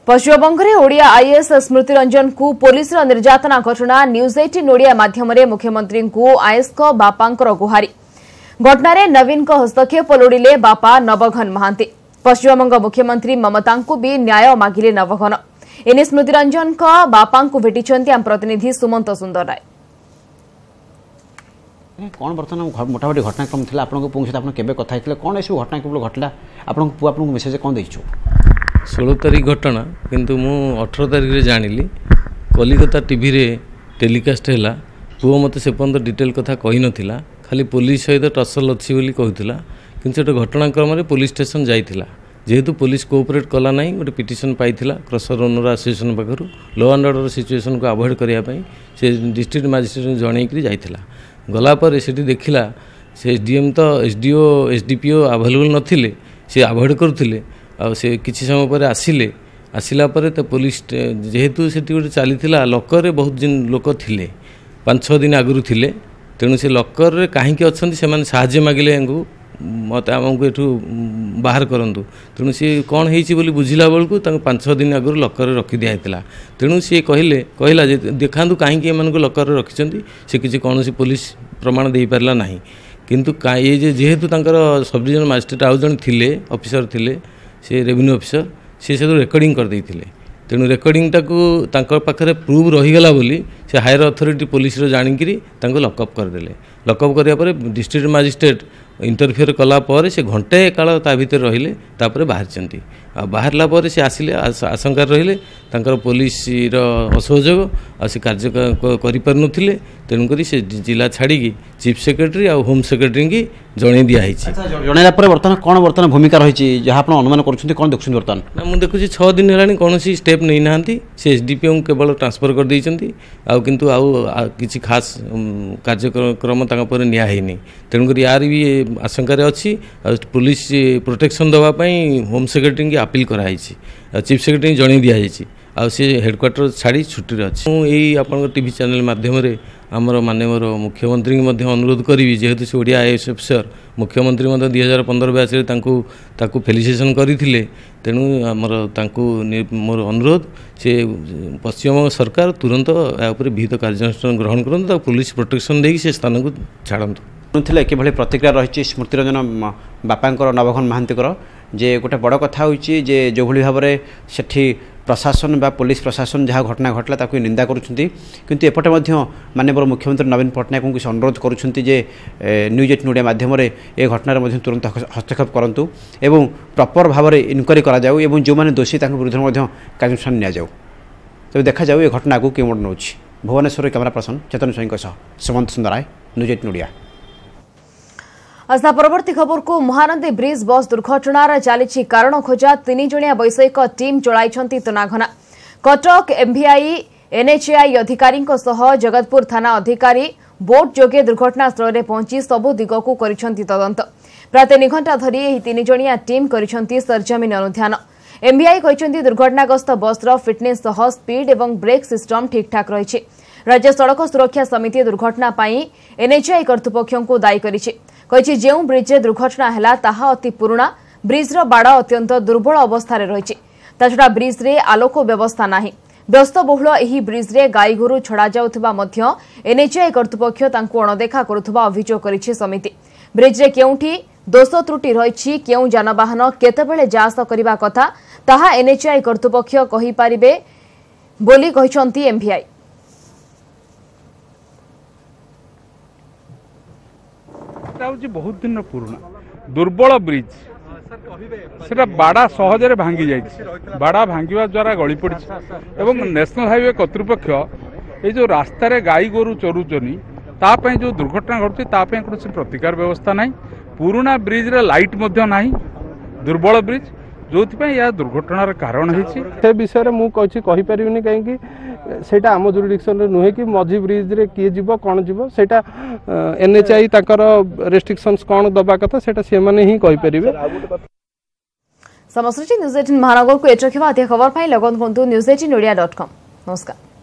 पश्चिमबंग में ओडिया आईएएस स्मृति रंजन को पुलिस निर्यातना घटना न्यूज 18 ओडिया माध्यम मुख्यमंत्री को आईएएस बापांकर गुहारी घटना नवीन हस्तक्षेप लोड़िले बापा नवघन महांती पश्चिमबंग मुख्यमंत्री ममता को भी न्याय मागिले नवघन एने स्मृति रंजन बापा भेटी आम प्रतिनिधि सुमंत सुंदर राय। कौन बर्तमान मोटामोटी घटनाक्रम था आपको पुओं सहित आपके कथा कौन सब घटना केवल घटला आपको मेसेज कौन देखु 16 तारीख घटना किंतु मु 18 तारीख रे जानिली कलिकता टीवी रे टेलीकास्ट हैला पुओ मते से पर्यंत डिटेल कथा कही नथिला खाली पुलिस सहित टसल अच्छी बोली कहूला किंतु एटा घटनाक्रम रे पुलिस स्टेशन जाइथिला जेहेतु पुलिस कोऑपरेट कला नहीं गोटे पिटिशन पाइथिला क्रसर ओनर एसोसिएशन पाखरु लॉ एंड ऑर्डर सिचुएशन को अवॉइड करिया पई से डिस्ट्रिक्ट मजिस्ट्रेट जणैकरी जाइथिला गला पर सेठी देखिला से एसडीएम तो एसडीओ एसडीपीओ अवेलेबल नथिले से अवॉइड करथिले आ से किछि समय पर आसिला पर तो पुलिस जेहेतु से गोटे चलीला लकर रे बहुत दिन लोक थिले 5-6 दिन आगुरी थिले तेणु से लकर रे कहीं अच्छा से साहाଯ୍य मागिले मत आमको एठू बाहर करंतु तेणु सी कौन होती बोली बुझिला बेलू 5-6 दिन आगुरी लकर रखी दिखाई तेणु सी कहला देखा कहीं लकर रखिंट से किसी कौन पुलिस प्रमाण दे पारा ना किंतु ये जेहेतु सब डिविजन मजिस्ट्रेट आउ जन थे ऑफिसर थे से रेवेन्यू ऑफिसर सी से रेकर्डिंग कर देते तेणु रेकर्डिंगटा को पाखे प्रूव रहीगला बोली से हायर अथॉरिटी पुलिस जाणिकी लकअप करदे लकअप करापर डिस्ट्रिक्ट मजिस्ट्रेट इंटरफियर कला पर से घंटे काल ता भीतर रहिले तापर बाहर बाहरला पर से आसिले आशंका रहिले पुलिस असहयोग आ से कार्य करि पार नथिले तेणुक से जिला छाड़ी चीफ सेक्रेटरी और होम सेक्रेटरी की जणे दिया जणैला पर बर्तमान भूमिका रही जहाँ आप अनुमान कर कौन देखुं बर्तमान ना मुझे देखुची 6 दिन है कौन स्टेप नहीं ना से एसडीपीओ केवल ट्रांसफर कर देइचंती आ किंतु किसी खास कार्यक्रम पर नियानी तेणुक यार भी आशंका अच्छी पुलिस प्रोटेक्शन दवापाई होम सेक्रेटरी की अपील कराई चीफ सेक्रेटरी जणे दिखाई आ सी हेडक्वार्टर छाड़ी छुट्टी अच्छी यही आप टीवी चैनल माध्यम आमर माननीय मुख्यमंत्री अनुरोध करी जेहेतु से ओडिया आईएएस अफिसर मुख्यमंत्री 2015 बैच ताकू फेलिसिएशन करते तेणु आमर मोर अनुरोध से पश्चिमबंग सरकार तुरंत यापर विहित कार्यानुष्ठान ग्रहण करूँ पुलिस प्रोटेक्शन देकी से स्थान को छाड़तु कि प्रतिक्रिया रही स्मृति रंजन बापांकर नवघन महांतीकर जे गोटे बड़ कथा होची जे जो भली भाव में सेठी प्रशासन बा पुलिस प्रशासन जहाँ घटना घटला ताकू निंदा करुछंती किंतु एपटे माननीय मुख्यमंत्री नवीन पट्टनायक को अनुरोध करुछंती जे न्यूज 18 ओडिया माध्यम ए घटना तुरंत हस्तक्षेप करंतु एवं प्रॉपर भाव में इनक्वारी करा जाऊ एवं जो माने दोषी विरुद्ध कार्यानुष्ठान निया जाऊ तब देखा जाऊ ए घटना को केमोड नौछि। Bhubaneswar camera person Chetan Swain Sumant Sundar Ray news 18 Odia. आस्था परवर्ती खबर को महानदी ब्रिज बस दुर्घटनार चली कारण खोजा 3 जणिया वैषयिक टीम चलाई तनाघना कटक एमवीआई एनएचएआई अधिकारी जगतपुर थाना अधिकारी बोट जोगे दुर्घटना स्थल में पहुंची सबु दिग को करिसेंती तदंत प्राय 3 घंटा धरी एही 3 जणिया टीम करिसेंती सरजमीन अनुध्यान। एमवीआई कहिसेंती दुर्घटनाग्रस्त बसर फिटनेस सह स्पीड एवं ब्रेक सिस्टम ठीक ठाक रही। राज्य सड़क सुरक्षा समिति दुर्घटना पाई एनएचएआई कर्तृपक्ष को दायी करिछि जो ब्रिज रे दुर्घटना हैला ताहा अति पुराना ब्रिजर बाड़ अत्यंत दुर्बल अवस्था रही छड़ा ब्रिज रे आलोक व्यवस्था नाही व्यस्तबहुल एही ब्रिज रे गाई गोरु छड़ा जाउथबा मध्य एनएचएआई कर्तृपक्ष तांको अणदेखा करुथबा अभियोग करिछि समिति। ब्रिज रे केउठी दोष त्रुटि रही केउ जानवाहन केतेबेले जास करिबा कथा ताहा एनएचएआई कर्तृपक्ष कहि पारिबे बोली कहिसंती एमवीआई। बहुत दिन पुराना दुर्बल ब्रिज से बाड़ा सहजरे भांगी जाइए बाड़ा भांगा द्वारा गली पड़ी एवं नेशनल हाईवे कर्तृपक्ष ये जो रास्तार गाई गोरु चरुचनी तापाई जो दुर्घटना घटुची तापाई कौन प्रतिकार व्यवस्था ना पुराना ब्रिज रे लाइट ना दुर्बल ब्रिज जो यह दुर्घटनार कारण है विषय मुझे कहीपरि कहीं सेटा आम जुरिडिक्शन नुहे कि मझी ब्रिज रे किए जीव कौन जीव सेटा एनएचआई ताकर रेस्ट्रिक्शंस कौन दबा कथा सेटा से माने ही कहि परिबे। समस्त न्यूज 18 महानगर को एट रखिबा खबर पाई लगन कोंतु news18odia.com। नमस्कार।